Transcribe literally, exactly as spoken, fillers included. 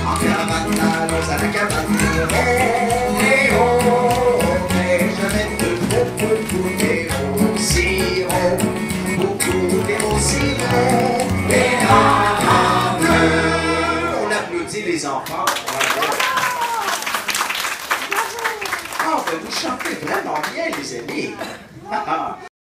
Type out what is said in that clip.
En cabane, allons à la cabane. Oh, et oh, mais je vais de beaucoup, beaucoup d'héros, sirop, beaucoup d'héros, sirop, et en bleu. On applaudit les enfants. Ah, ben vous chantez vraiment bien, les amis. Ah, ah.